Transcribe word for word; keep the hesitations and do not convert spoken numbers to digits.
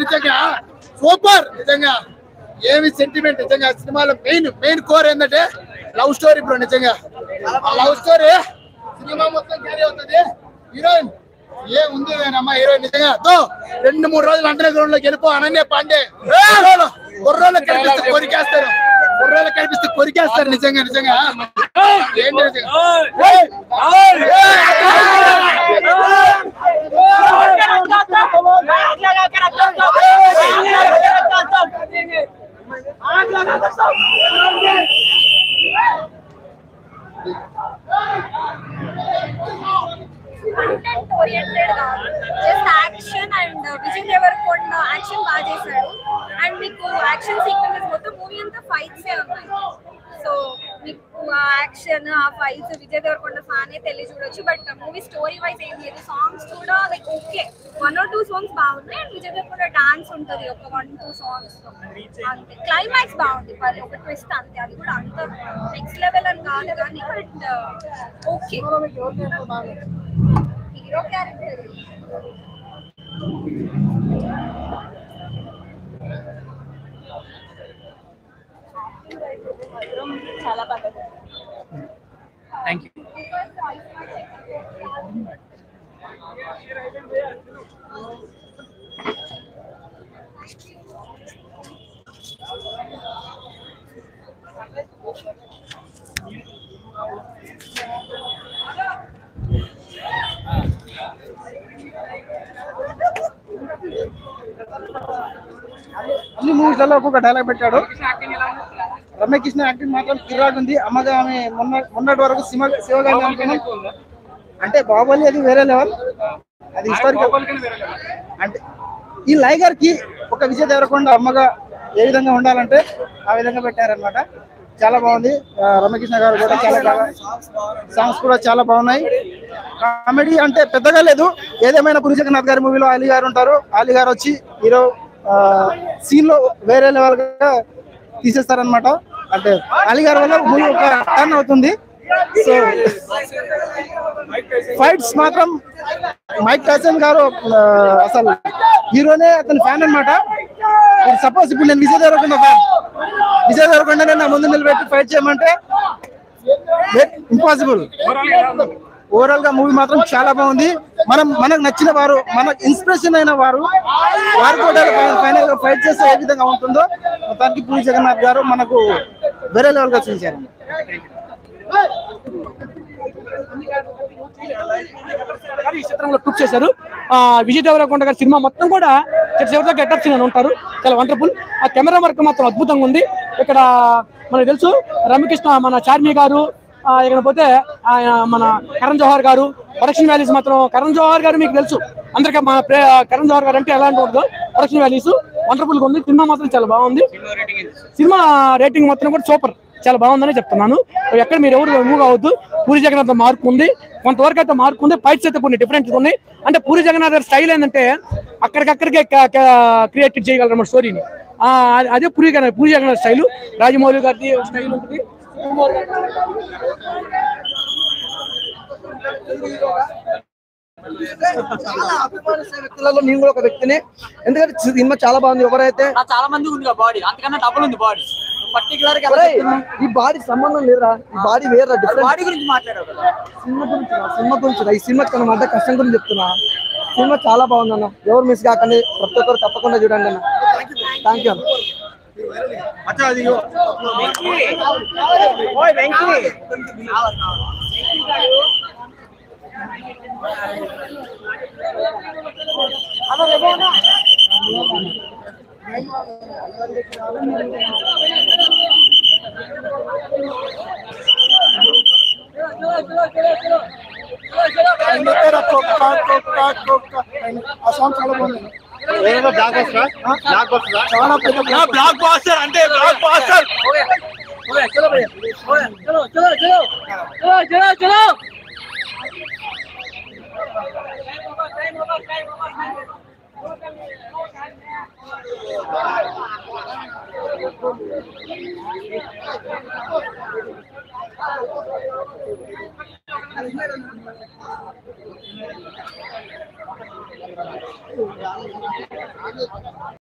నిజంగా సూపర్. నిజంగా ఏమి సెంటిమెంట్. నిజంగా సినిమాలో మెయిన్ మెయిన్ కోర్ ఏంటంటే లవ్ స్టోరీ బ్రో. నిజంగా లవ్ స్టోరీ సినిమా మొత్తం క్యారీ అవుతుంది. హీరోయిన్ ఏ ఉంది అమ్మా హీరోయిన్. నిజంగా తో రెండు మూడు రోజులు అంటనే గ్రౌండ్ లోకి వెళ్ళిపో. అనన్య పాండే కుర్రోళ్ళు కనిపిస్తే కొరికేస్తారు. కుర్రోళ్ళు కనిపిస్తే కొరికేస్తారు. నిజంగా నిజంగా ఏంటి కంటెంట్ ఓరియంటెడ్ కాదు, just action and Vijay Deverakonda action బాగా చేశాడు. అండ్ మీకు యాక్షన్ సీక్వెన్సెస్ మొత్తం మూవీ అంతా ఫైట్స్ ఉన్నాయి. సో మీకు ఆ యాక్షన్ ఆ ఫైట్స్ విజయ్ దేవరకొండ ఫ్యాన్ అయితే వెళ్ళి చూడొచ్చు. బట్ మూవీ స్టోరీ వైజ్ ఏం లేదు. సాంగ్స్ కూడా like okay, one or two songs బాగున్నాయి. అండ్ విజయ్ దేవరకొండ డాన్స్ ఉంటుంది ఒక వన్ టూ సాంగ్స్ అంతే. క్లైమాక్స్ బాగుంది, మరి ఒక ట్విస్ట్ అంతే. అది కూడా అంత నెక్స్ట్ లెవెల్ అని కాదు కానీ బట్ ఓకే. హీరో క్యారెక్టర్ చాలా బాగా. Thank you. అన్ని మూవీస్లలో ఒక్కొక్క డైలాగ్ పెట్టాడు. రమ్యకృష్ణ యాక్టింగ్ మాత్రం కిరాక్ ఉంది. అమ్మగా ఆమె మొన్న మొన్నటి వరకు శివ శివగాంధీ అనుకున్నాం. అంటే బాహుబలి అది వేరే లెవెల్, అది హిస్టారికల్. అంటే ఈ లైగర్ కి ఒక విజయ్ దేవరకొండ అమ్మగా ఏ విధంగా ఉండాలంటే ఆ విధంగా పెట్టారనమాట. చాలా బాగుంది. రమ్యకృష్ణ గారు కూడా చాలా బాగా, సాంగ్స్ కూడా చాలా బాగున్నాయి. కామెడీ అంటే పెద్దగా లేదు. ఏదేమైనా పూరి జగన్నాథ్ గారి మూవీలో అలీ గారు ఉంటారు. అలీ గారు వచ్చి హీరో సీన్ లో వేరే లెవెల్ గా తీసేస్తారనమాట. అంటే అలీ గారి వల్ల మూవీ ఒక టర్న్ అవుతుంది. సో ఫైట్స్ మాత్రం మైక్ టైసన్ గారు అసలు హీరోనే అతని ఫ్యాన్ అనమాట. సపోజ్ ఇప్పుడు నేను విజయ్ దేవరకొండ ఫ్యాన్, విజయ్ దేవరకొండ నా ముందు నిలబెట్టి ఫైట్ చేయమంటే ఇంపాసిబుల్. ఓవరాల్ గా మూవీ మాత్రం చాలా బాగుంది. మనం మనకు నచ్చిన వారు, మనకు ఇన్స్పిరేషన్ అయిన వారు వారి కూడా ఫైనల్ గా ఫైట్ చేస్తే ఏ విధంగా ఉంటుందో మొత్తానికి పూరి జగన్నాథ్ గారు మనకు వేరే లెవెల్ గా చూపించారు. ఈ చిత్రంలో ప్రూఫ్ చేశారు. విజయ్ దేవరకొండ గారి సినిమా మొత్తం కూడా చివరితో గెటప్ సీన్ అని ఉంటారు, చాలా వండర్ఫుల్. ఆ కెమెరా వర్క్ మాత్రం అద్భుతంగా ఉంది. ఇక్కడ మనకు తెలుసు రమ్యకృష్ణ, మన చార్మి గారు, ఇకపోతే మన కరణ్ జోహార్ గారు, ప్రొడక్షన్ వాల్యూస్ మాత్రం కరణ్ జోహార్ గారు మీకు తెలుసు అందరికీ. మన కరణ్ జోహార్ గారు అంటే ఎలాంటి ఉంటుందో ప్రొడక్షన్ వాల్యూస్ వండర్ఫుల్ గా ఉంది. సినిమా మాత్రం చాలా బాగుంది. సినిమా రేటింగ్ మాత్రం కూడా సూపర్, చాలా బాగుందని చెప్తున్నాను. ఎక్కడ మీరు ఎవరు మూవ్ అవ్వద్దు. పూరి జగన్నాథ్ మార్పు ఉంది, కొంతవరకు అయితే మార్పు ఉంది. ఫైట్స్ అయితే కొన్ని డిఫరెంట్ ఉన్నాయి. అంటే పూరి జగన్నాథ్ గారి స్టైల్ ఏంటంటే అక్కడికక్కడికే క్రియేట్ చేయగలరు మన స్టోరీని. అదే పూరి పూరి జగన్నాథ్ స్టైల్. రాజమౌళి గారి స్టైల్ ఉంటుంది. చాలా అభిమానించే వ్యక్తులలో నేను కూడా ఒక వ్యక్తిని. ఎందుకంటే సినిమా చాలా బాగుంది. ఎవరైతే చాలా మంది ఉంది బాడీ, అంతకన్నా డబుల్ ఉంది బాడీ. పర్టికులర్ గా ఈ బాడీ సంబంధం లేదురా, ఈ బాడీ వేరే బాడీ గురించి మాట్లాడావు కదా. సినిమా గురించి సినిమా గురించి ఈ సినిమా తన మధ్య కష్టం గురించి చెప్తున్నా. సినిమా చాలా బాగుంది అన్న, ఎవరు మిస్ కాకండి, ప్రతి ఒక్కరు తప్పకుండా చూడండి అన్న. థ్యాంక్ యూ అన్న. బ్లాక్ బాస్టర్ అంటే బ్లాక్ బాస్టర్. చలో చలో చలో చలో చలో చలో